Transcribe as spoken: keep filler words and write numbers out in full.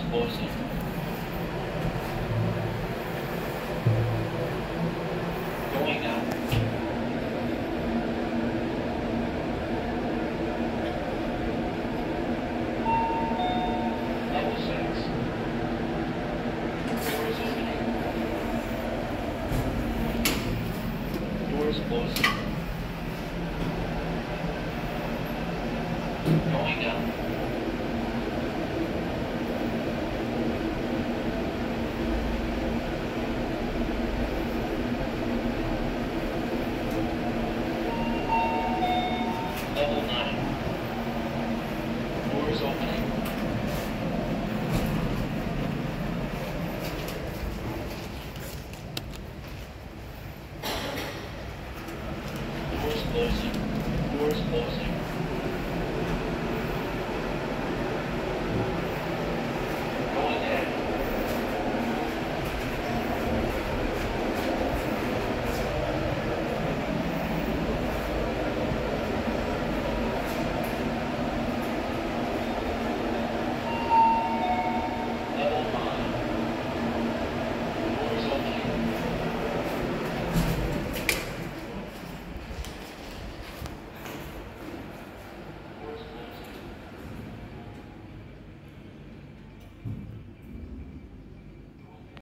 closing. Going up. Level six. Doors opening. Doors closing. Going up. Level nine. Doors opening. Doors closing. Doors closing.